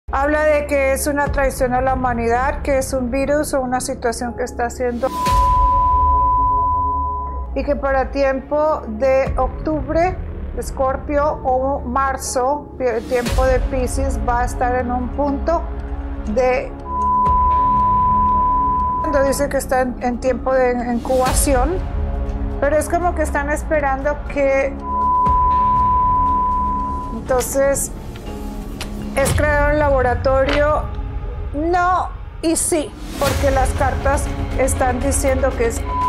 Habla de que es una traición a la humanidad, que es un virus o una situación que está haciendo y que para tiempo de octubre, Escorpio, o marzo, tiempo de Piscis, va a estar en un punto de... Cuando dice que está en tiempo de incubación, pero es como que están esperando que... Entonces, ¿es crear un laboratorio? No y sí, porque las cartas están diciendo que es...